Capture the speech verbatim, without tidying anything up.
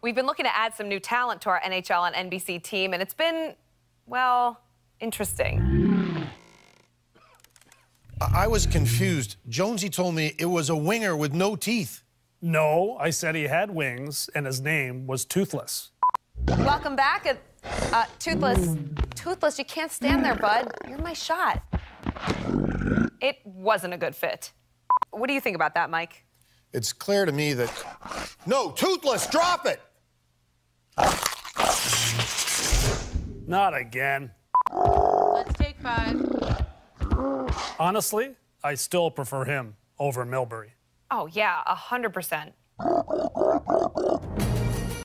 We've been looking to add some new talent to our N H L and N B C team, and it's been, well, interesting. I was confused. Jonesy told me it was a winger with no teeth. No, I said he had wings, and his name was Toothless. Welcome back. Uh, uh, Toothless. Toothless, you can't stand there, bud. You're my shot. It wasn't a good fit. What do you think about that, Mike? It's clear to me that... No, Toothless, drop it! Not again. Let's take five. Honestly, I still prefer him over Milbury. Oh, yeah, one hundred percent.